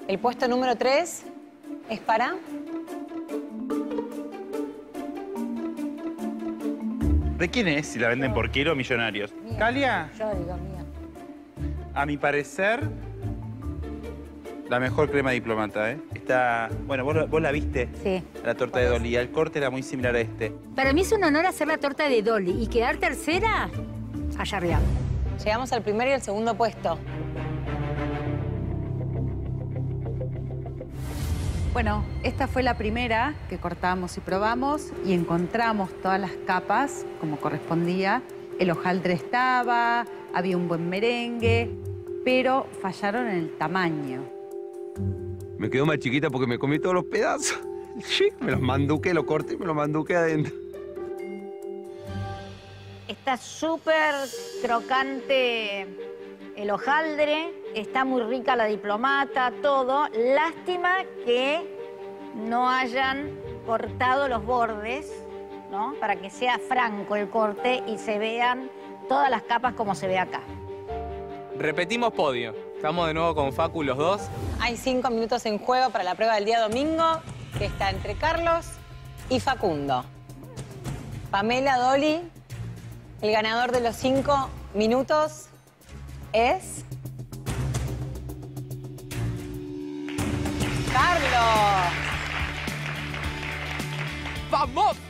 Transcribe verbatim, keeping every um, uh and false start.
El puesto número tres es para... ¿De quién es si la venden por kilo Millonarios? Mía. ¿Calia? Yo digo mía. A mi parecer, la mejor crema diplomata, ¿eh? Está... Bueno, vos, vos la viste, Sí. la torta de Dolly. El corte era muy similar a este. Para mí es un honor hacer la torta de Dolly y quedar tercera, allá arriba. Llegamos al primer y el segundo puesto. Bueno, esta fue la primera que cortamos y probamos y encontramos todas las capas como correspondía. El hojaldre estaba, había un buen merengue, pero fallaron en el tamaño. Me quedó más chiquita porque me comí todos los pedazos. Sí, me los manduqué, lo corté y me los manduqué adentro. Está súper crocante el hojaldre, está muy rica la diplomata, todo. Lástima que no hayan cortado los bordes, ¿no? Para que sea franco el corte y se vean todas las capas como se ve acá. Repetimos podio. Estamos de nuevo con Facu los dos. Hay cinco minutos en juego para la prueba del día domingo, que está entre Carlos y Facundo. Pamela, Dolly, el ganador de los cinco minutos es... ¡Carlos! ¡Vamos!